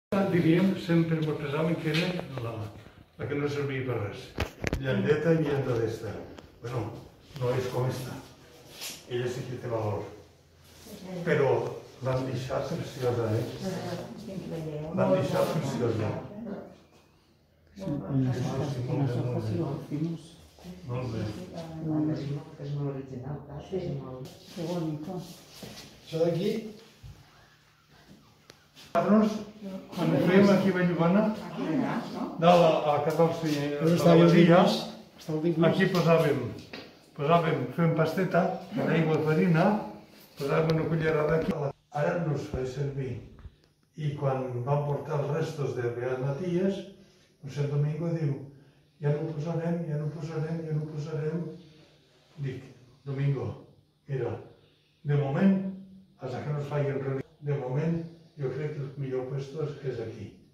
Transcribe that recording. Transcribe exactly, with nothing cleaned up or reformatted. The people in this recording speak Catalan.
Diríem, sempre ens pensaven que era la, la que no servia per res. Llandeta i llanda d'esta. Bueno, no és com esta. Ella sí que té valor. Però l'han deixat preciosa, eh? L'han deixat preciosa. Molt bé. És molt original, clar. Que bonito. Això d'aquí, Nosaltres, quan ho fèiem aquí a Vallbona, dalt a, a casa però del està al Badia, dins, està al dins. aquí posàvem, posàvem, fèiem pasteta, amb aigua i farina, posàvem una cullerada aquí. Ara no es fa servir. I quan van portar els restos de Beat Maties, el Sant Domingo diu, ja no ho posarem, ja no ho posarem, ja no ho posarem. Dic, Domingo, mira, de moment, fins que no es faci el relic, de moment, jo crec que el millor puesto és aquí.